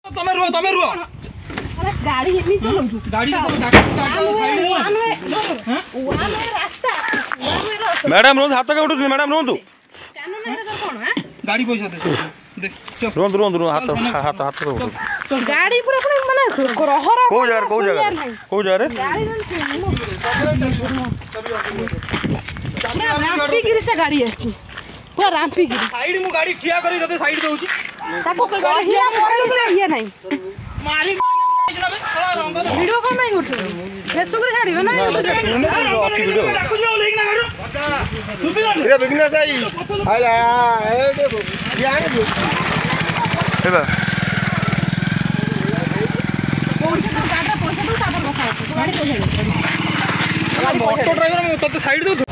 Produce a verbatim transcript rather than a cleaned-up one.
तमे रुओ तमे रुओ अरे गाड़ी एमी चलो गाड़ी तो साइड दे वन वे वन वे रास्ता वन वे रास्ता मैडम रोंद हाथ का उठुनी मैडम रोंदु कानून में तो कोन है गाड़ी पैसा दे दे चल रोंद रोंद हाथ हाथ हाथ रो तो गाड़ी पूरा पूरा माने रहर को जा को जगह को जा रे गाड़ी राम्पी गिरी से गाड़ी आसी पूरा राम्पी गिरी साइड मु गाड़ी ठिया करी दते साइड दउची ताको कहिया पड़े से ये नहीं मारी वीडियो कौन नहीं उठे फेसबुक रे छाड़ीबे ना अच्छी वीडियो रे बिगनेस आई आया ए देखो ये आने दो हेबा पैसा दो तापर गाड़ी पैसा दो मोटर ड्राइवर मैं तो साइड दो